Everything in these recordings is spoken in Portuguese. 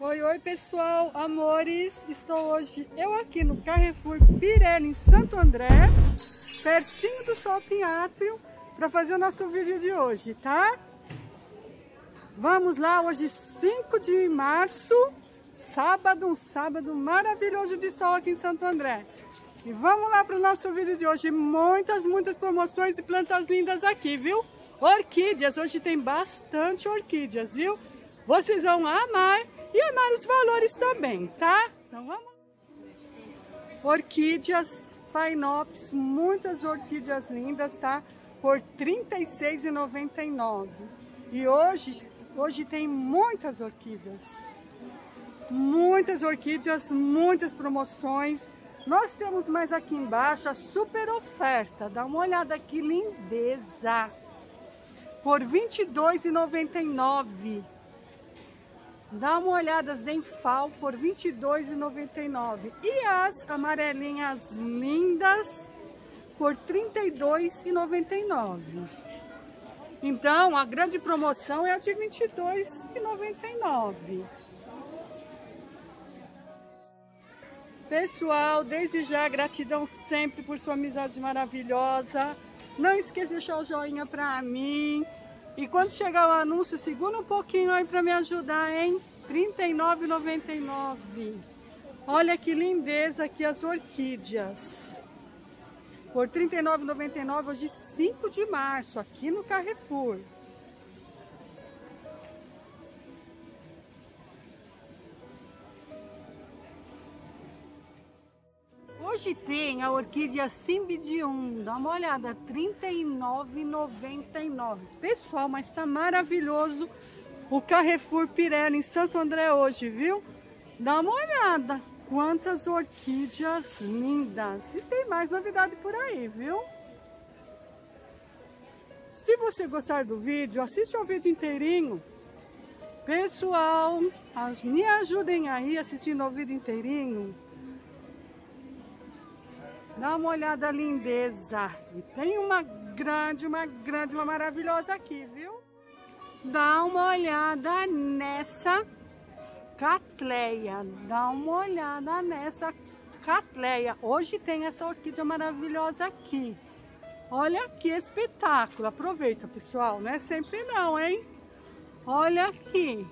Oi, oi pessoal, amores, estou hoje eu aqui no Carrefour Pirelli em Santo André, pertinho do Shopping Átrio, para fazer o nosso vídeo de hoje, tá? Vamos lá, hoje 5 de março, sábado, um sábado maravilhoso de sol aqui em Santo André. E vamos lá para o nosso vídeo de hoje, muitas promoções e plantas lindas aqui, viu? Orquídeas, hoje tem bastante orquídeas, viu? Vocês vão amar e amar os valores também, tá? Então vamos. Orquídeas, Phinops, muitas orquídeas lindas, tá? Por R$ 36,99. E hoje tem muitas orquídeas, muitas promoções. Nós temos mais aqui embaixo a super oferta. Dá uma olhada aqui, lindeza. Por R$ 22,99. Dá uma olhada, as Denfal por R$ 22,99. E as amarelinhas lindas por R$ 32,99. Então, a grande promoção é a de R$ 22,99. Pessoal, desde já, gratidão sempre por sua amizade maravilhosa. Não esqueça de deixar o joinha pra mim. E quando chegar o anúncio, segura um pouquinho aí pra me ajudar, hein? R$ 39,99. Olha que lindeza aqui as orquídeas. Por R$ 39,99, hoje 5 de março, aqui no Carrefour. Hoje tem a orquídea Cymbidium, dá uma olhada, R$ 39,99. Pessoal, mas tá maravilhoso o Carrefour Pirelli em Santo André hoje, viu? Dá uma olhada, quantas orquídeas lindas. E tem mais novidade por aí, viu? Se você gostar do vídeo, assiste ao vídeo inteirinho. Pessoal, me ajudem aí assistindo ao vídeo inteirinho. Dá uma olhada, lindeza. E tem uma maravilhosa aqui, viu? Dá uma olhada nessa Cattleya. Dá uma olhada nessa Cattleya. Hoje tem essa orquídea maravilhosa aqui. Olha que espetáculo. Aproveita, pessoal. Não é sempre não, hein? Olha aqui.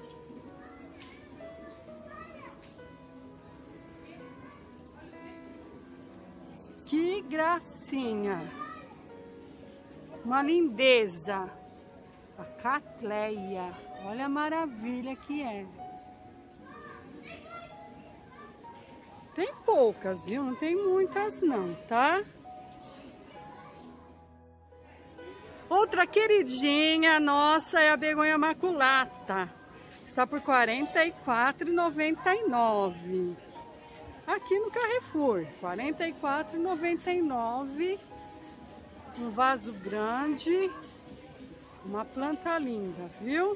Que gracinha! Uma lindeza! A Cattleya, olha a maravilha que é. Tem poucas, viu? Não tem muitas não, tá? Outra queridinha nossa é a begonha maculata. Está por R$ 44,99. Aqui no Carrefour, R$ 44,99, um vaso grande, uma planta linda, viu?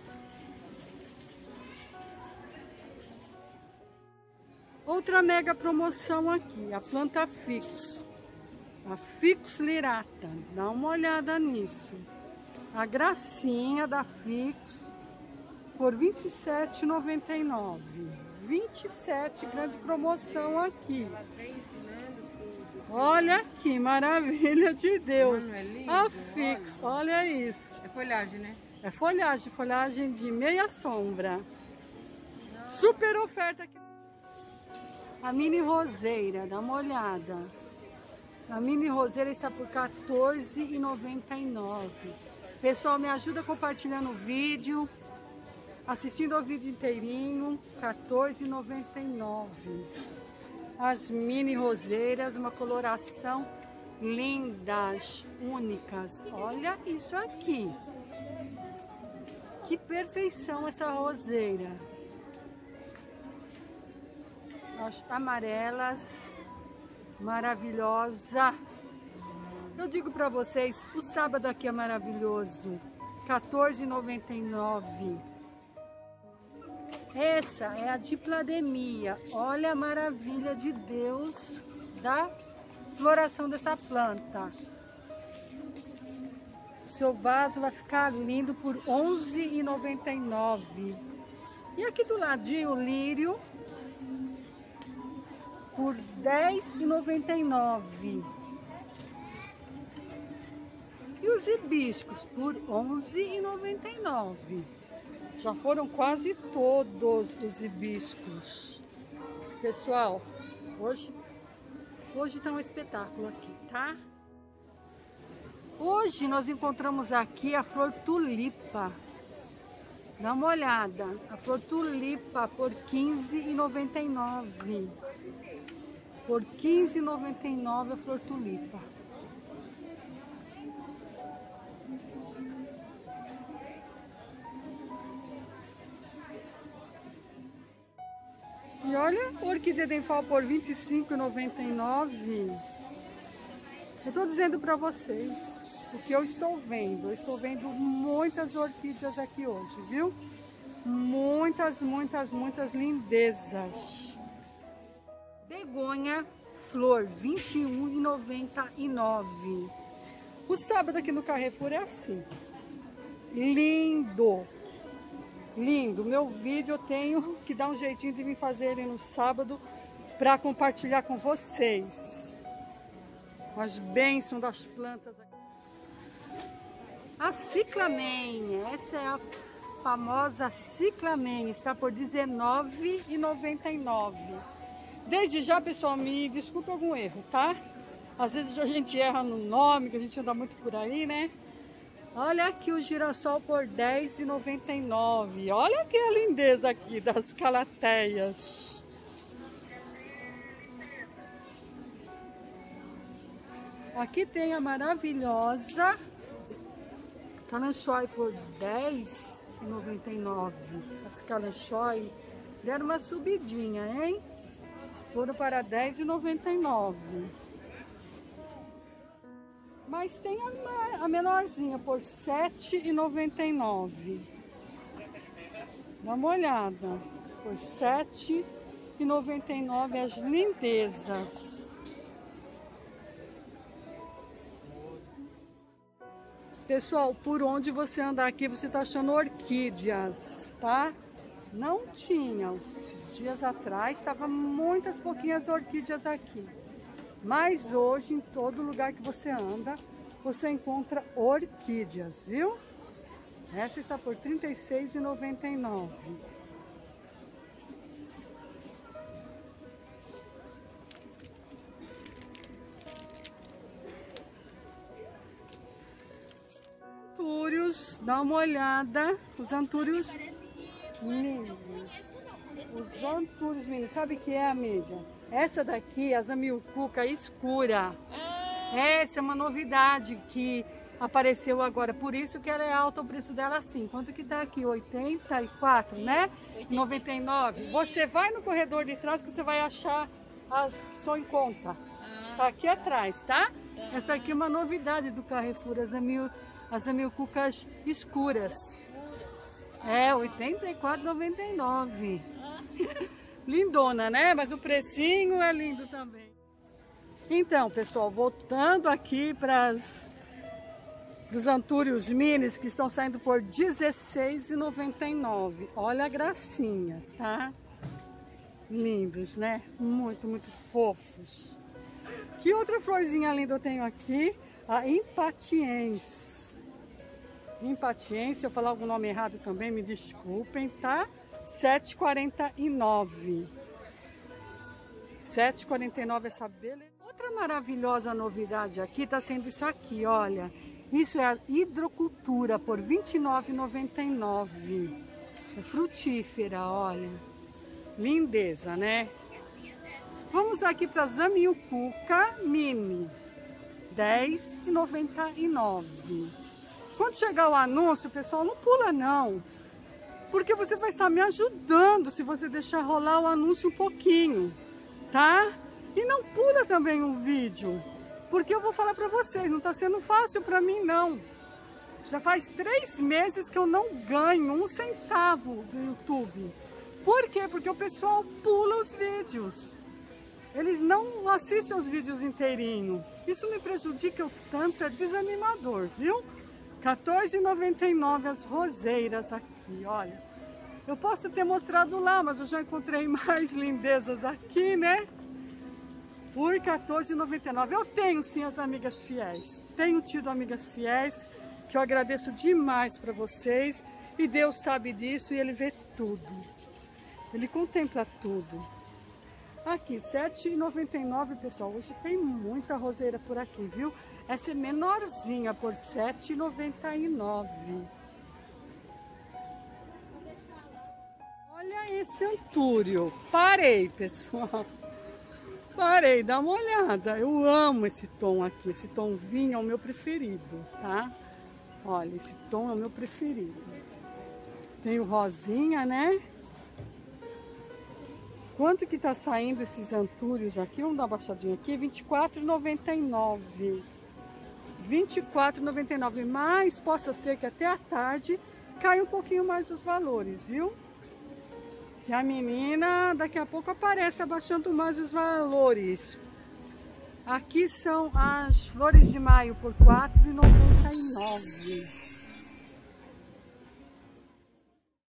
Outra mega promoção aqui, a planta Ficus, a Ficus lirata, dá uma olhada nisso. A gracinha da Ficus por R$ 27,99. 27, grande promoção aqui. Olha que maravilha de Deus. Mano, é lindo, a Ficus, olha isso. É folhagem, né? É folhagem de meia sombra. Super oferta aqui. A mini roseira, dá uma olhada. A mini roseira está por R$ 14,99. Pessoal, me ajuda compartilhando o vídeo. Assistindo ao vídeo inteirinho, R$ 14,99. As mini roseiras, uma coloração lindas, únicas. Olha isso aqui. Que perfeição essa roseira. As amarelas, maravilhosa. Eu digo para vocês, o sábado aqui é maravilhoso. R$ 14,99. Essa é a diplademia. Olha a maravilha de Deus da floração dessa planta. O seu vaso vai ficar lindo por R$ 11,99. E E aqui do ladinho o lírio por R$10,99. E os hibiscos por R$11,99. Já foram quase todos os hibiscos. Pessoal, hoje tá um espetáculo aqui, tá? Hoje nós encontramos aqui a flor tulipa. Dá uma olhada. A flor tulipa por R$15,99. Por R$15,99 a flor tulipa. E olha, orquídea denfal por R$25,99. Eu estou dizendo para vocês o que eu estou vendo. Eu estou vendo muitas orquídeas aqui hoje, viu? Muitas lindezas. Begonha flor, R$21,99. O sábado aqui no Carrefour é assim. Lindo! Lindo! Meu vídeo eu tenho que dar um jeitinho de vir fazer ele no sábado para compartilhar com vocês. As bênçãos das plantas aqui. A ciclamen, essa é a famosa ciclamen, está por R$19,99. Desde já, pessoal, me desculpe algum erro, tá? Às vezes a gente erra no nome, que a gente anda muito por aí, né? Olha aqui o girassol por R$10,99. Olha que a lindeza aqui das calateias. Aqui tem a maravilhosa calanchoe por R$10,99. As calanchoe deram uma subidinha, hein? Foram para R$10,99. Mas tem a menorzinha por R$7,99. Dá uma olhada. Por R$7,99 as lindezas. Pessoal, por onde você andar aqui, você tá achando orquídeas, tá? Não tinham. Esses dias atrás, estavam muitas pouquinhas orquídeas aqui. Mas hoje, em todo lugar que você anda, você encontra orquídeas, viu? Essa está por R$36,99. Antúrios, dá uma olhada. Os antúrios lindos. Os antúrios, meninos, sabe o que é, amiga? Essa daqui, a zamioculca escura. Essa é uma novidade que apareceu agora. Por isso que ela é alta o preço dela assim. Quanto que tá aqui? 84, né? 99. Você vai no corredor de trás que você vai achar as que são em conta. Tá aqui atrás, tá? Essa aqui é uma novidade do Carrefour, as zamioculcas escuras. É, 84,99. Lindona, né? Mas o precinho é lindo também. Então, pessoal, voltando aqui para os antúrios minis que estão saindo por R$16,99. Olha a gracinha, tá? Lindos, né? Muito fofos. Que outra florzinha linda eu tenho aqui? A impatiens. Impatiens, se eu falar algum nome errado também, me desculpem, tá? R$7,49. R$7,49 essa beleza. Outra maravilhosa novidade aqui tá sendo isso aqui, olha. Isso é a hidrocultura por R$29,99. É frutífera, olha. Lindeza, né? Vamos aqui para zamioculca mini. R$10,99. Quando chegar o anúncio, pessoal, não pula não. Porque você vai estar me ajudando se você deixar rolar o anúncio um pouquinho, tá? E não pula também o vídeo, porque eu vou falar pra vocês, não tá sendo fácil pra mim não. Já faz 3 meses que eu não ganho 1 centavo do YouTube. Por quê? Porque o pessoal pula os vídeos. Eles não assistem os vídeos inteirinho. Isso me prejudica tanto, é desanimador, viu? R$14,99 as roseiras aqui, olha. Eu posso ter mostrado lá, mas eu já encontrei mais lindezas aqui, né? Por R$14,99. Eu tenho sim as amigas fiéis. Tenho tido amigas fiéis, que eu agradeço demais para vocês. E Deus sabe disso e Ele vê tudo. Ele contempla tudo. Aqui, R$7,99, pessoal. Hoje tem muita roseira por aqui, viu? Essa é menorzinha, por R$7,99. Olha esse antúrio. Parei, pessoal. Parei, dá uma olhada. Eu amo esse tom aqui. Esse tom vinho é o meu preferido, tá? Olha, esse tom é o meu preferido. Tem o rosinha, né? Quanto que tá saindo esses antúrios aqui? Vamos dar uma baixadinha aqui. R$24,99. R$24,99. Mas possa ser que até a tarde caia um pouquinho mais os valores, viu? E a menina daqui a pouco aparece abaixando mais os valores. Aqui são as flores de maio por R$4,99.